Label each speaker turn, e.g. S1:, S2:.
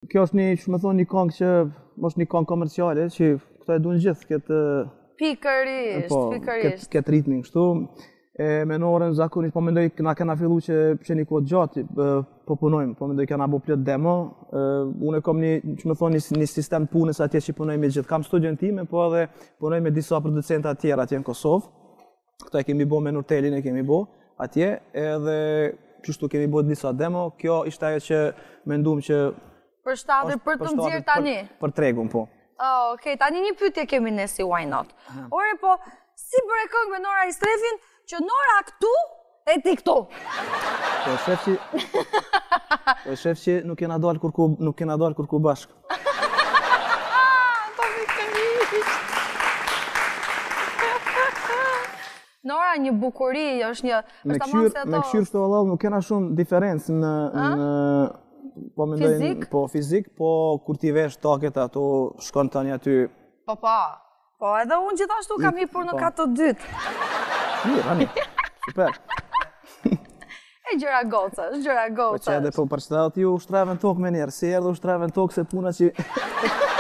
S1: kjo është një, që më thonë, një këngë që është një këngë komerciale, që këta e dunë gjithë këtë...
S2: Pikërisht.
S1: Këtë ritmin kështu. Menorën zakonisht, po mendoj na kena fillu që një kohë gjatë, po punojmë, po mendoj kena bo plot demo. Unë kam që më thonë, një sistem punës atje që punoj me gjithë. Kam studion time, po edhe punoj me disa producenta tjera atje në Kosovë. Këta e kemi bo me Nurtelin e kemi bo atje, edhe kështu kemi bo disa demo. Kjo ishte ajo që mendum që...
S2: Për shtatër, për të nxjerrë tani?
S1: Për tregun, po.
S2: Okej, tani një pyetje kemi ne si Why Not. Ore, po, si bëre këngë me Nora Istrefin, që Nora këtu e ti këtu?
S1: Po shef që nuk kena dalë kërku bashkë.
S2: Po pikërisht. Nora, një bukuri, është një...
S1: Me këshyrë shto Allah nuk kena shumë diferencë në...
S2: Fizik?
S1: Po fizik, po kur ti vesh taket ato shkon tani aty...
S2: Po edhe unë gjithashtu kam i për në katë të dytë.
S1: Mirë, super.
S2: E gjëra gocash, gjëra gocash.
S1: Po që edhe po për qëta ti u shtrave në tokë me njerë, si erdhe u shtrave në tokë se puna që...